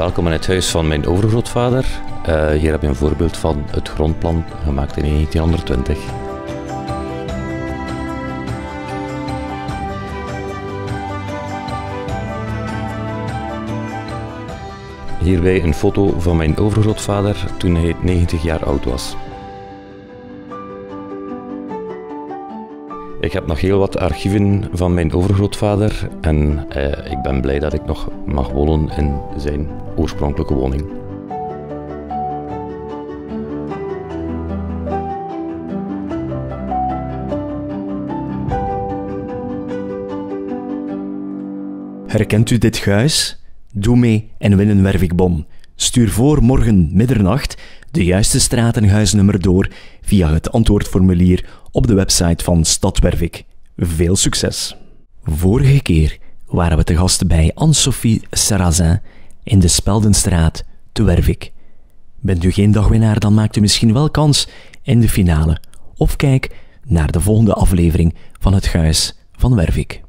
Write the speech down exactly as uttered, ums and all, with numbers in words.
Welkom in het huis van mijn overgrootvader. Uh, hier heb je een voorbeeld van het grondplan, gemaakt in negentienhonderdtwintig. Hierbij een foto van mijn overgrootvader toen hij negentig jaar oud was. Ik heb nog heel wat archieven van mijn overgrootvader en eh, ik ben blij dat ik nog mag wonen in zijn oorspronkelijke woning. Herkent u dit huis? Doe mee en win een Wervikbon. Stuur voor morgen middernacht de juiste straat en huisnummer door via het antwoordformulier op de website van Stad Wervik. Veel succes! Vorige keer waren we te gast bij Anne-Sophie Sarrazin in de Speldenstraat te Wervik. Bent u geen dagwinnaar, dan maakt u misschien wel kans in de finale. Of kijk naar de volgende aflevering van Het Huis van Wervik.